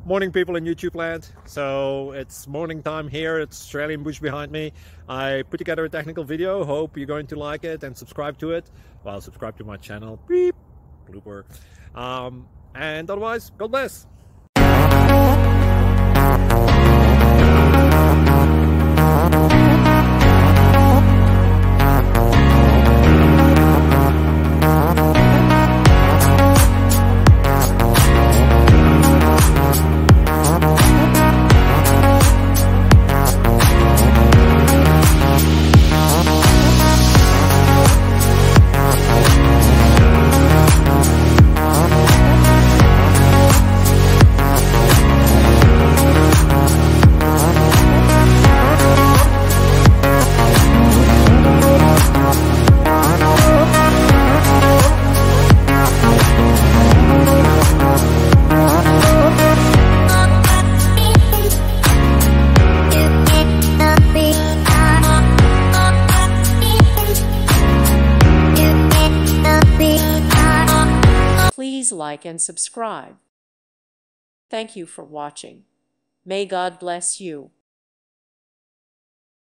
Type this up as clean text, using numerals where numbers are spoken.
Morning, people in YouTube land. So it's morning time here. It's Australian bush behind me. I put together a technical video. Hope you're going to like it and subscribe to it. Well, subscribe to my channel. Beep. Blooper. And otherwise, God bless. Please like and subscribe. Thank you for watching. May God bless you.